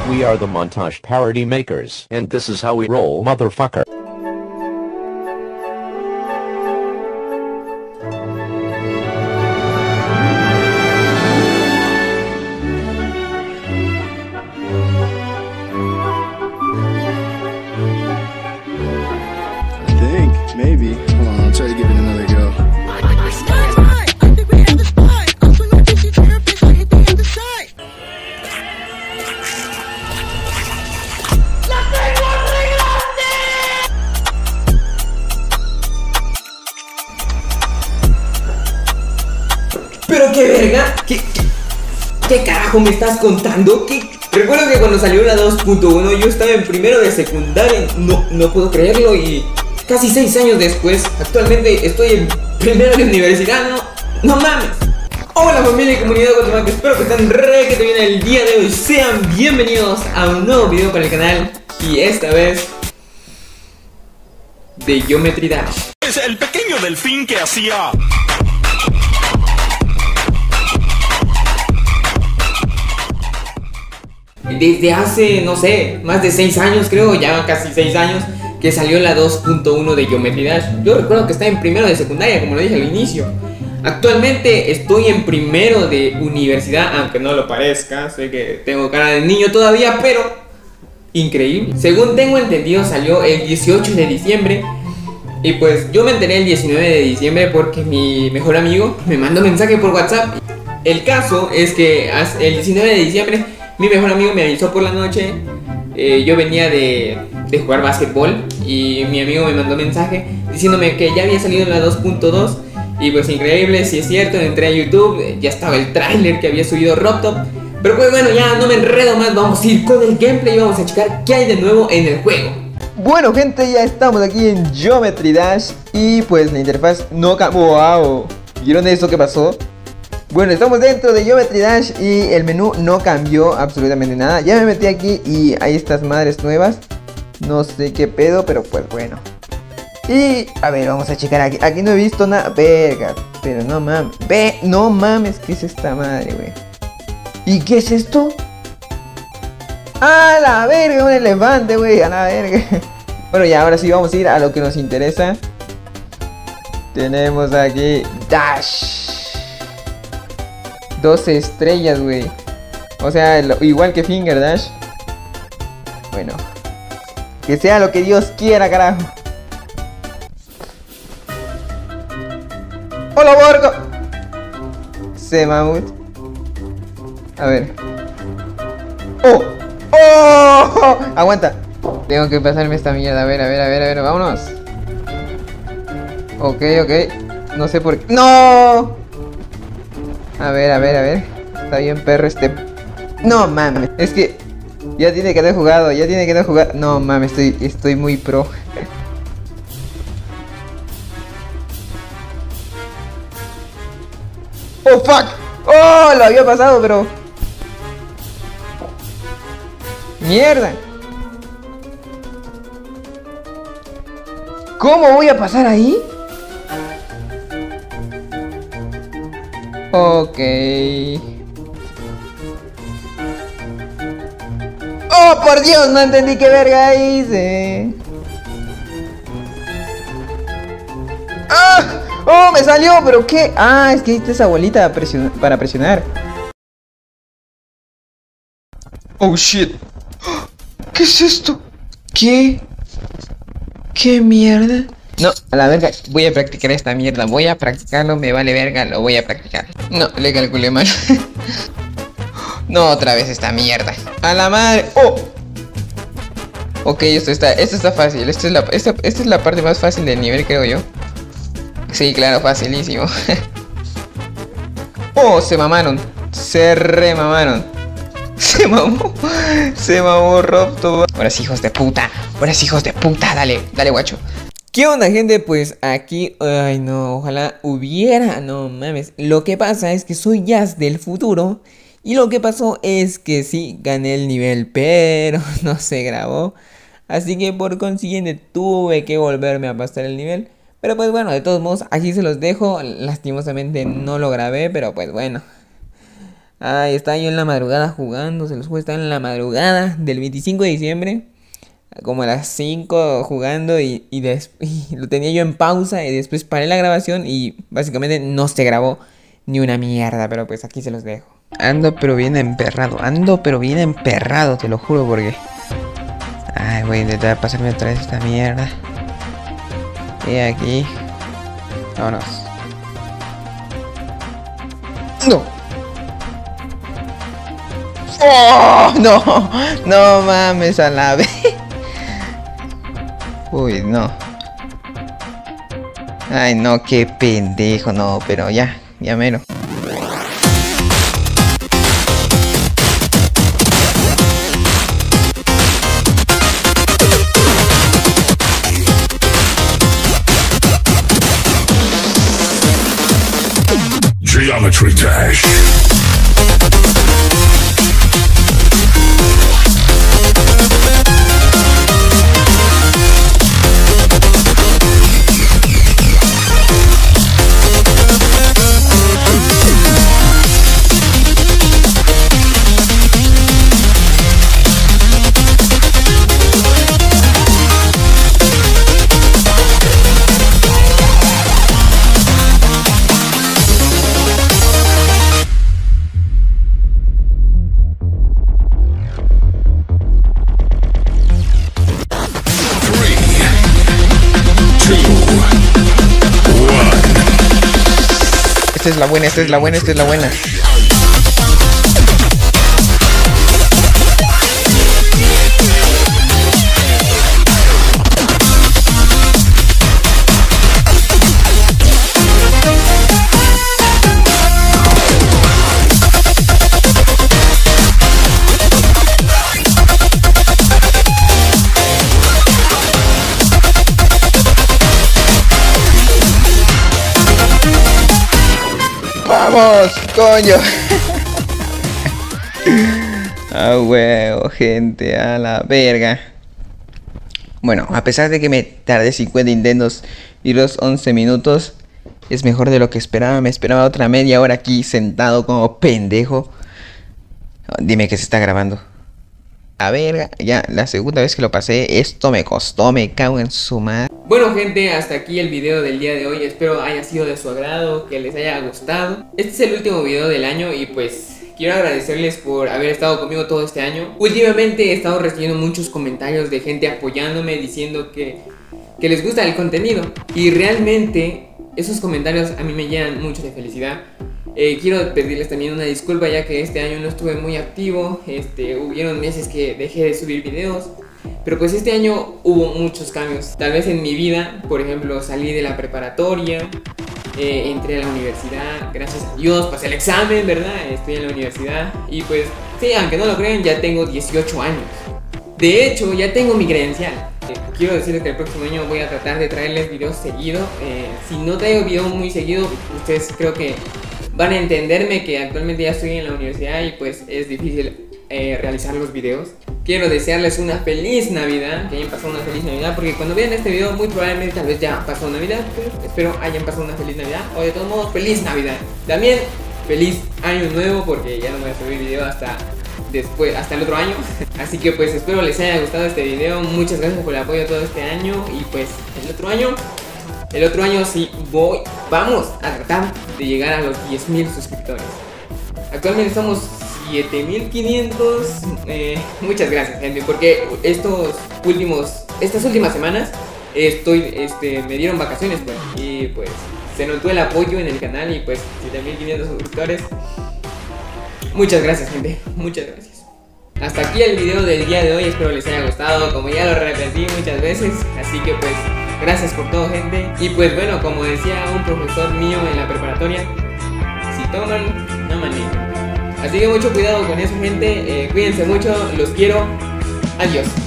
We are the montage parody makers, and this is how we roll, motherfucker. I think, maybe. Hold on, I'll try to give it another go. Pero qué verga, ¿qué carajo me estás contando? Recuerdo que cuando salió la 2.1 yo estaba en primero de secundaria, no puedo creerlo, y casi 6 años después, actualmente estoy en primero de universidad, no mames. Hola familia y comunidad Guatemala, espero que estén re que te viene el día de hoy. Sean bienvenidos a un nuevo video para el canal, y esta vez de Geometry Dash. Es el pequeño delfín que hacía... Desde hace, no sé, más de 6 años creo, ya casi 6 años, que salió la 2.1 de Geometry Dash. Yo recuerdo que estaba en primero de secundaria, como lo dije al inicio. Actualmente estoy en primero de universidad, aunque no lo parezca, sé que tengo cara de niño todavía, pero increíble. Según tengo entendido, salió el 18 de diciembre. Y pues yo me enteré el 19 de diciembre porque mi mejor amigo me mandó mensaje por WhatsApp. El caso es que el 19 de diciembre mi mejor amigo me avisó por la noche. Yo venía de jugar básquetbol y mi amigo me mandó mensaje diciéndome que ya había salido la 2.2. Y pues increíble, si es cierto, entré a YouTube, ya estaba el tráiler que había subido RobTop. Pero pues bueno, ya no me enredo más, vamos a ir con el gameplay y vamos a checar qué hay de nuevo en el juego. Bueno gente, ya estamos aquí en Geometry Dash y pues la interfaz no cambió. ¡Wow! ¿Vieron eso que pasó? Bueno, estamos dentro de Geometry Dash y el menú no cambió absolutamente nada. Ya me metí aquí y hay estas madres nuevas. No sé qué pedo, pero pues bueno. Y a ver, vamos a checar aquí. Aquí no he visto nada. Verga, pero no mames. No mames, ¿qué es esta madre, güey? ¿Y qué es esto? ¡A la verga! Un elefante, güey, a la verga. Bueno, ya ahora sí vamos a ir a lo que nos interesa. Tenemos aquí Dash. 12 estrellas, güey. O sea, igual que Finger Dash. Bueno, que sea lo que Dios quiera, carajo. ¡Hola, Borgo! Se mamut. A ver. ¡Oh! ¡Oh! Aguanta. Tengo que pasarme esta mierda. A ver, vámonos. Ok. No sé por qué. ¡No! A ver. Está bien, perro, este. No mames. Es que ya tiene que haber jugado. No mames, estoy muy pro. Oh fuck. Oh, lo había pasado, pero. Mierda. ¿Cómo voy a pasar ahí? Ok. ¡Oh, por Dios! No entendí qué verga hice. ¡Ah! ¡Oh, me salió! ¿Pero qué? Ah, es que ahí está esa bolita para presionar. Oh, shit. ¿Qué es esto? ¿Qué mierda? No, a la verga, voy a practicar esta mierda. Voy a practicarlo, me vale verga, lo voy a practicar. No, le calculé mal. No, otra vez esta mierda. A la madre. ¡Oh! Ok, esto está fácil. Esta es la parte más fácil del nivel, creo yo. Sí, claro, facilísimo. Oh, se mamaron. Se remamaron. Se mamó RobTop. Ahora sí, hijos de puta. Dale, guacho. ¿Qué onda, gente? Pues aquí, ay no, ojalá hubiera, no mames. Lo que pasa es que soy Jazz del futuro. Y lo que pasó es que sí, gané el nivel, pero no se grabó. Así que por consiguiente tuve que volverme a pasar el nivel. Pero pues bueno, de todos modos, aquí se los dejo. Lastimosamente no lo grabé, pero pues bueno. Ay, estaba yo en la madrugada jugando, se los juro, estaba en la madrugada del 25 de diciembre, como a las 5 jugando y lo tenía yo en pausa y después paré la grabación y básicamente no se grabó ni una mierda, pero pues aquí se los dejo. Ando pero bien emperrado, te lo juro porque... Ay, voy a intentar pasarme otra vez esta mierda. Y aquí... Vámonos. ¡No! ¡Oh! ¡No! ¡No mames a la vez! Uy, no. Ay, no, qué pendejo, no, pero ya mero. Geometry Dash. Esta es la buena, esta es la buena, esta es la buena. ¡Vamos, coño! Ah, huevo, gente, a la verga. Bueno, a pesar de que me tardé 50 intentos y los 11 minutos, es mejor de lo que esperaba. Me esperaba otra media hora aquí sentado como pendejo. Dime que se está grabando. A verga, ya la segunda vez que lo pasé, esto me costó, me cago en su madre. Bueno gente, hasta aquí el video del día de hoy, espero haya sido de su agrado, que les haya gustado. Este es el último video del año y pues quiero agradecerles por haber estado conmigo todo este año. Últimamente he estado recibiendo muchos comentarios de gente apoyándome, diciendo que les gusta el contenido. Y realmente esos comentarios a mí me llenan mucho de felicidad. Quiero pedirles también una disculpa ya que este año no estuve muy activo. Hubieron meses que dejé de subir videos. Pero pues este año hubo muchos cambios. Tal vez en mi vida, por ejemplo, salí de la preparatoria, entré a la universidad, gracias a Dios, pasé el examen, ¿verdad? Estoy en la universidad y pues, sí, aunque no lo crean, ya tengo 18 años. De hecho, ya tengo mi credencial. Quiero decirles que el próximo año voy a tratar de traerles videos seguido. Si no traigo videos muy seguido, ustedes creo que van a entenderme que actualmente ya estoy en la universidad y pues es difícil realizar los videos. Quiero desearles una feliz Navidad, que hayan pasado una feliz Navidad, porque cuando vean este video muy probablemente tal vez ya pasó Navidad, pero espero hayan pasado una feliz Navidad, o de todos modos feliz Navidad. También feliz Año Nuevo, porque ya no voy a subir video hasta el otro año. Así que pues espero les haya gustado este video, muchas gracias por el apoyo todo este año y pues el otro año sí vamos a tratar de llegar a los 10.000 suscriptores. Actualmente estamos 7.500. Muchas gracias, gente, porque estas últimas semanas me dieron vacaciones, pues, y pues se notó el apoyo en el canal y pues 7.500 suscriptores. Muchas gracias, gente, muchas gracias. Hasta aquí el video del día de hoy, espero les haya gustado, como ya lo repetí muchas veces, así que pues gracias por todo, gente. Y pues bueno, como decía un profesor mío en la preparatoria, si toman, no manejen. Así que mucho cuidado con eso, gente, cuídense mucho, los quiero, adiós.